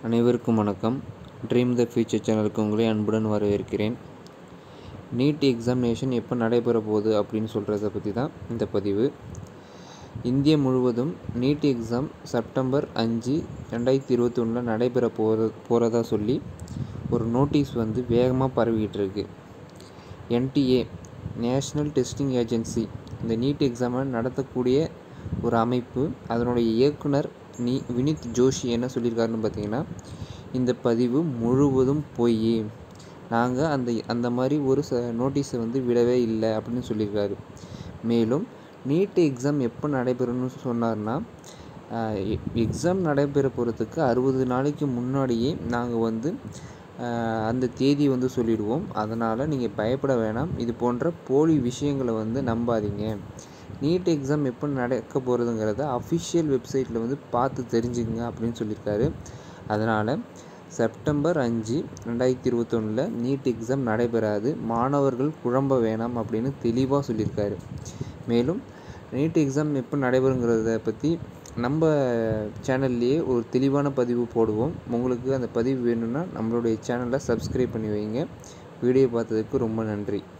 அனைவருக்கும் வணக்கம். Dream the future சேனலுக்கு உங்களை அன்புடன் வரவேற்கிறேன். நீட் எக்ஸாமினேஷன் எப்போ நடைபெற போகுது அப்படின்னு சொல்கிறத பற்றி தான் இந்த பதிவு. இந்தியா முழுவதும் நீட் எக்ஸாம் செப்டம்பர் 5, 2021 நடைபெற போகிறதா சொல்லி ஒரு நோட்டீஸ் வேகமாக பரவிக்கிட்டு இருக்கு. NTA நேஷ்னல் டெஸ்டிங் ஏஜென்சி இந்த நீட் எக்ஸாமை நடத்தக்கூடிய ஒரு அமைப்பு, அதனுடைய இயக்குனர் வினித் ஜோஷி என்ன சொல்லியிருக்காருன்னு பார்த்தீங்கன்னா, இந்த பதிவு முழுவதும் போய் நாங்கள் அந்த மாதிரி ஒரு நோட்டீஸை விடவே இல்லை அப்படின்னு சொல்லியிருக்காரு. மேலும் நீட் எக்ஸாம் எப்போ நடைபெறணும்னு சொன்னார்னா, எக்ஸாம் நடைபெற போகிறதுக்கு 60 நாளைக்கு முன்னாடியே நாங்கள் அந்த தேதி சொல்லிடுவோம். அதனால் நீங்கள் பயப்பட வேணாம், இது போன்ற போலி விஷயங்களை நம்பாதீங்க. நீட் எக்ஸாம் எப்போ நடக்க போகிறதுங்கிறத அஃபிஷியல் வெப்சைட்டில் பார்த்து தெரிஞ்சுங்க அப்படின்னு சொல்லியிருக்காரு. அதனால் செப்டம்பர் 5, 2021 நீட் எக்ஸாம் நடைபெறாது, மாணவர்கள் குழம்ப வேணாம் அப்படின்னு தெளிவாக சொல்லியிருக்காரு. மேலும் நீட் எக்ஸாம் எப்போ நடைபெறுங்கிறத பற்றி நம்ம சேனல்லையே ஒரு தெளிவான பதிவு போடுவோம். உங்களுக்கு அந்த பதிவு வேணும்னா நம்மளுடைய சேனலை சப்ஸ்கிரைப் பண்ணி வைங்க. வீடியோ பார்த்ததுக்கு ரொம்ப நன்றி.